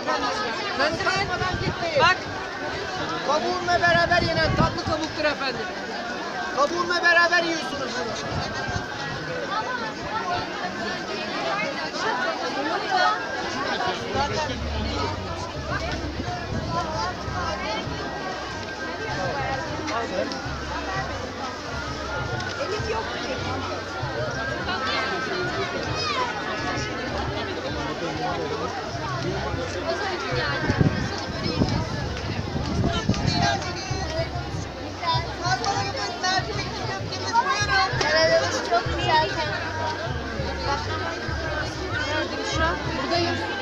efendim. Sen kalmadan gitmeyin. Bak. Kabuğunla beraber yenen tatlı kabuktur efendim. Kabuğunla beraber yiyorsunuz bunu. Elif yok. Karadeniz çok güzel. Bak. Nerede Büşra? Buradayım.